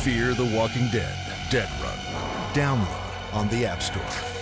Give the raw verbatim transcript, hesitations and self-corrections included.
Fear the Walking Dead, Dead Run. Download on the App Store.